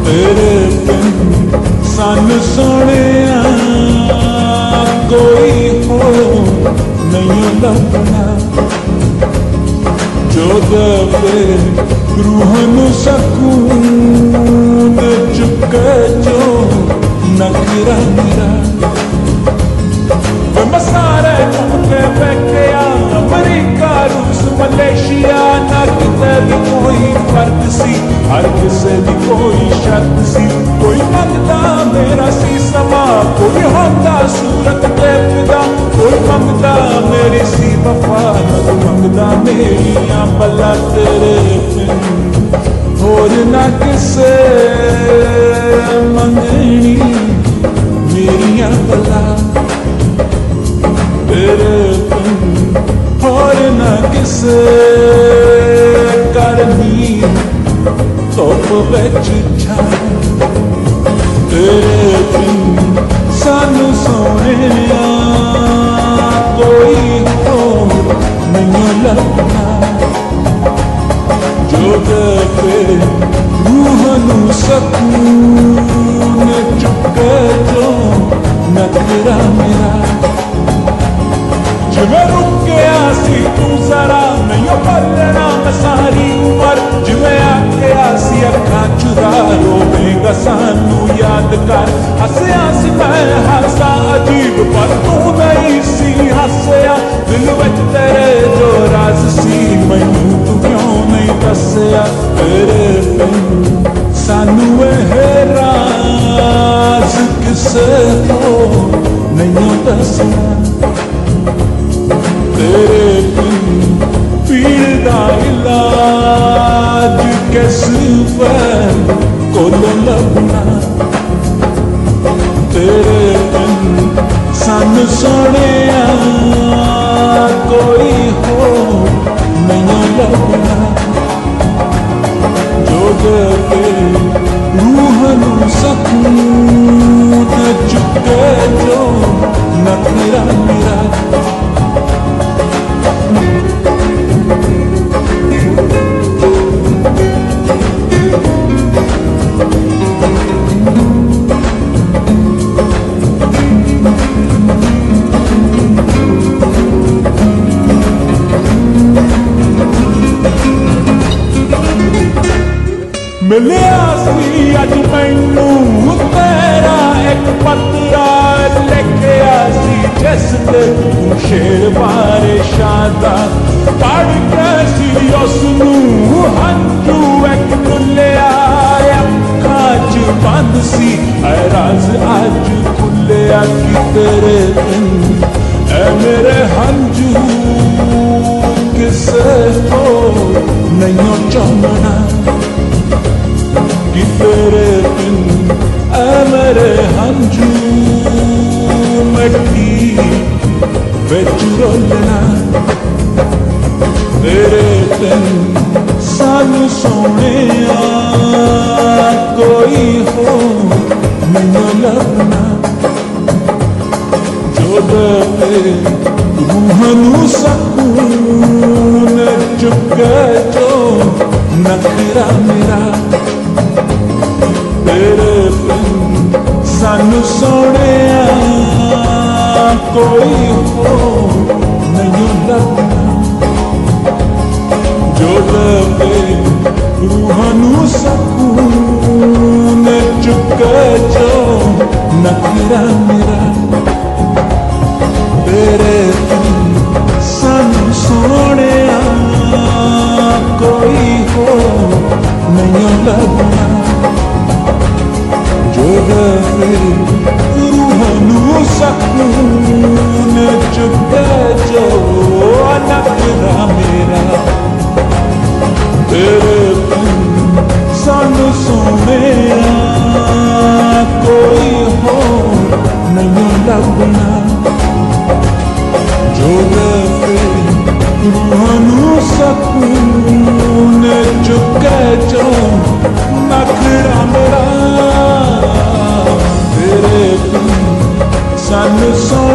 तेरे बिन सानू सोहणिया कोई हो नहीं लगना जो दे रूह नू सकून चुके जो नखरा मेरा मैं सारे घूमके बैठिया अमरीका रूस मलेशिया ना किते भी कोई फर्क सी हर किसे भी कोई शर्त सी कोई मंगता मेरा सी समा कोई होता सूरत ते फिदा कोई मंगता मेरी सी वफा कोई मंगता मेरिया भला तेरे बिन होर ना किसे मंगनी मेरिया भला तेरे बिन होर ना किसे करनी धुप विच छां तेरे बिन सानू सोहणिया कोई होर नहीं लगना जो दे रूह नू सकून चुके जो नखरा मेरा जिवें रुकिया सी तू जरा नहीं बदलना मैं सारी उम्र जिवें आखिया सी अखां चुरा रोवेगा सानू याद कर हसिया सी मैं हासा अजीब पर तू नहीं सी हसिया दिल विच तेरे जो राज सी मैनू तू क्यों नहीं दसिया तेरे बिन सानू एह राज किसे हो नहीं दसना तेरे बिन पीड़ दा इलाज किस वैल कोलों लभना तेरे बिन सानू सोहणिया कोई हो नहीं लभना जो दे रूह नू सकून चुके जो नखरा मेरा मिलिया सी अज मैनू तेरा एक पत्रा लिखिया सी जिसले शेर बारे शादा पढ़ के सी उसनू हंजू एक खुलिया अखां च बंद सी राज अज खुलिया कि तेरे बिन ऐ मेरे हंजू किसे हो नहीं चाहना कि तेरे बिन ऐ मेरे हंजू मिट्टी बिच रोलना तेरे बिन सानू सोहणिया कोई हो नहीं लगना जो दे रूह नू सकून चुके जो नखरा मेरा तेरे बिन सानू सोहणिया कोई हो नहीं लगना जो दे रूह नू सकून चुके जो नखरा मेरा तेरे बिन सानू सोहणिया कोई हो नहीं लगना जो दे रूह नू सकून चुके जो नखरा मेरा तेरे बिन सानू सोहणिया कोई हो नहीं लगना जो दे रूह नू सकून चुके जो नखरा मेरा तेरे बिन सानू